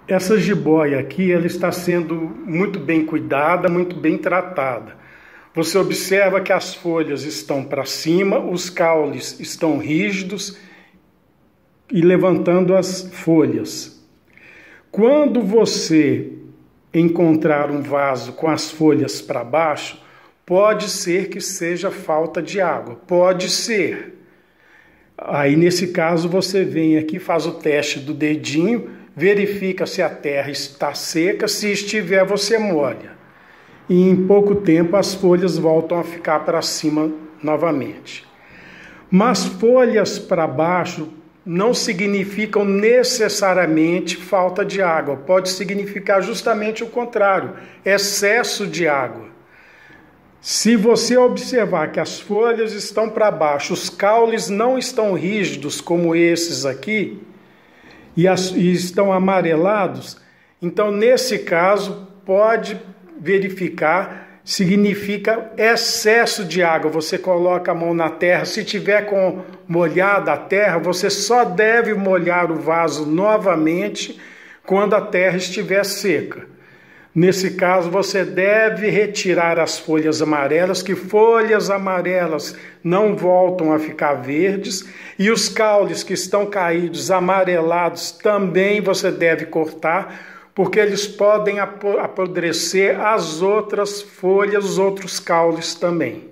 Essa jiboia aqui, ela está sendo muito bem cuidada, muito bem tratada. Você observa que as folhas estão para cima, os caules estão rígidos e levantando as folhas. Quando você encontrar um vaso com as folhas para baixo, pode ser que seja falta de água, pode ser. Aí nesse caso você vem aqui, faz o teste do dedinho, verifica se a terra está seca, se estiver você molha. E em pouco tempo as folhas voltam a ficar para cima novamente. Mas folhas para baixo não significam necessariamente falta de água, pode significar justamente o contrário, excesso de água. Se você observar que as folhas estão para baixo, os caules não estão rígidos como esses aqui, e estão amarelados, então nesse caso pode verificar, significa excesso de água. Você coloca a mão na terra, se tiver com molhada a terra, você só deve molhar o vaso novamente quando a terra estiver seca. Nesse caso, você deve retirar as folhas amarelas, que folhas amarelas não voltam a ficar verdes, e os caules que estão caídos, amarelados, também você deve cortar, porque eles podem apodrecer as outras folhas, os outros caules também.